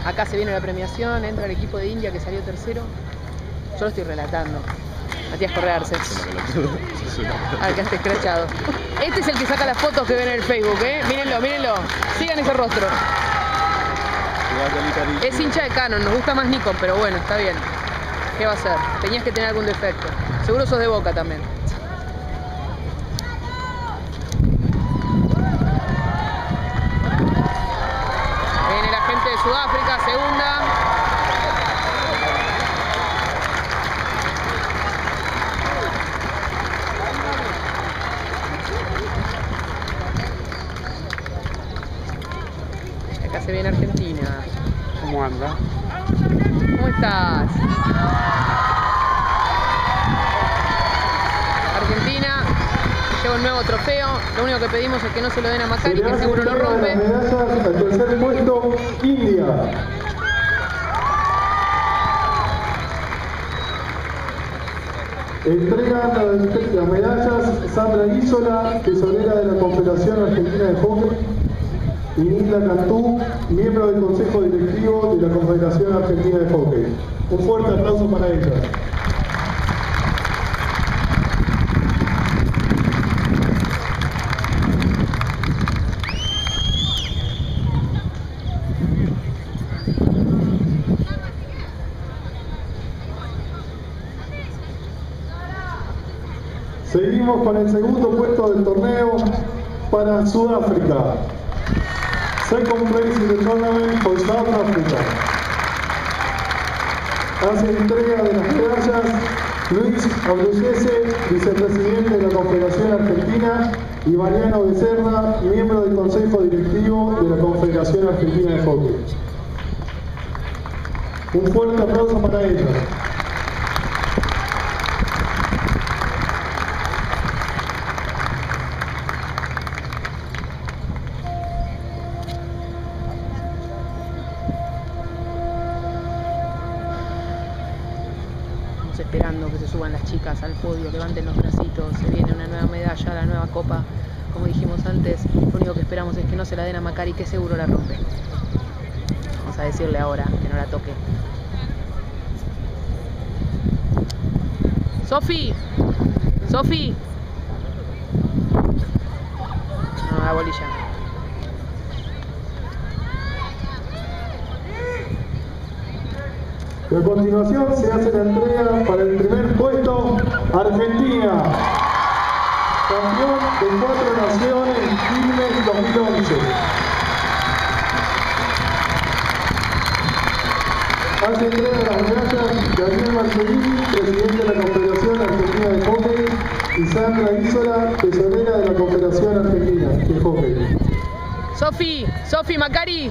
Acá se viene la premiación, entra el equipo de India que salió tercero. Yo lo estoy relatando. Matías Correarse. Ah, quedaste escrachado. Este es el que saca las fotos que ven en el Facebook, ¿eh? Mírenlo, mírenlo. Sigan ese rostro. Es hincha de Canon, nos gusta más Nikon, pero bueno, está bien. ¿Qué va a hacer? Tenías que tener algún defecto. Seguro sos de Boca también. Viene la gente de Sudáfrica, segunda. Acá se viene Argentina. ¿Cómo anda? ¿Cómo estás? Argentina lleva un nuevo trofeo. Lo único que pedimos es que no se lo den a Macari, que seguro lo rompe. Medallas al tercer puesto, India. Entregan las medallas Sandra Isola, tesorera de la Confederación Argentina de Hockey, y Nilda Cantú, miembro del Consejo Directivo de la Confederación Argentina de Hockey. Un fuerte aplauso para ellas. Seguimos con el segundo puesto del torneo para Sudáfrica. Second place in the tournament for South Africa. Hace entrega de las medallas Luis Abrucese, vicepresidente de la Confederación Argentina, y Mariano Becerra, miembro del Consejo Directivo de la Confederación Argentina de Hockey. Un fuerte aplauso para ellos. Esperando que se suban las chicas al podio, levanten los bracitos, se viene una nueva medalla, la nueva copa. Como dijimos antes, lo único que esperamos es que no se la den a Macari, que seguro la rompe. Vamos a decirle ahora que no la toque. ¡Sofi! ¡Sofi! No, la bolilla. A continuación se hace la entrega para el primer puesto, Argentina, campeón de 4 naciones en Quilmes 2011. Hace entrega de las medallas Daniel Marcelini, presidente de la Confederación Argentina de Hockey, y Sandra Isola, tesorera de la Confederación Argentina de Hockey. Sofi, Macari.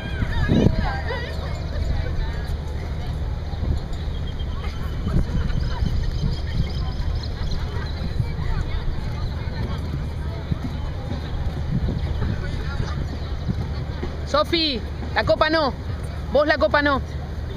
Sofi, la copa no. Vos la copa no.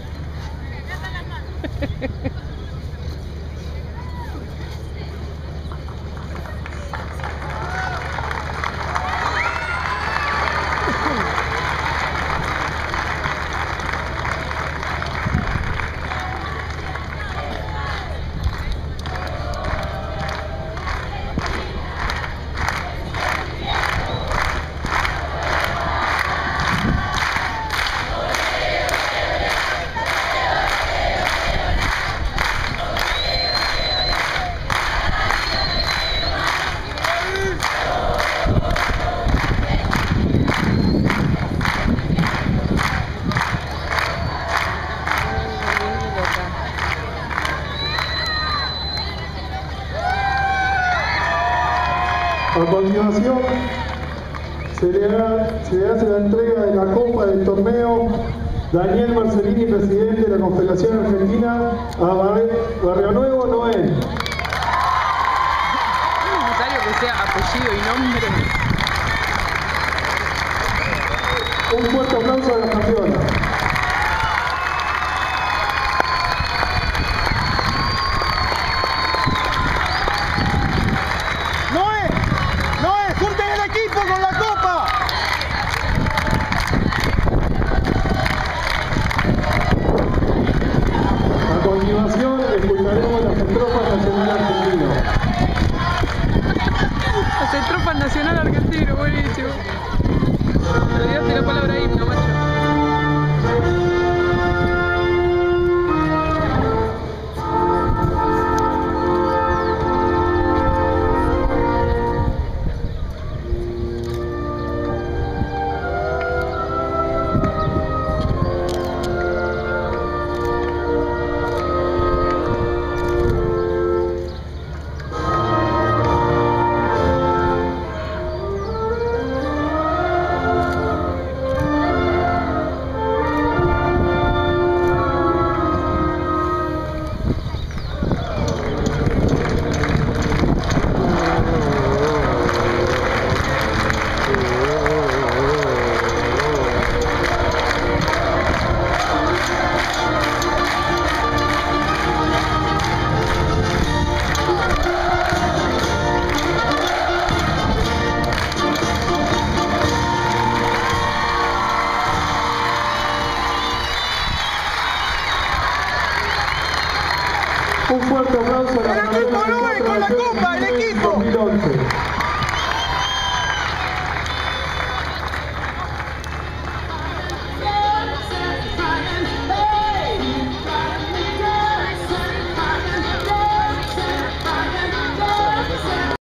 A continuación, se le hace la entrega de la copa del torneo Daniel Marcelini, presidente de la Confederación Argentina, a Barrio Nuevo, Noel. Es necesario que sea apellido y nombre. Un fuerte aplauso a la campeona. ¡Noé! ¡Junten el equipo con la copa! Un fuerte aplauso a la ¡El equipo, Luis, con la copa, el equipo! 2011.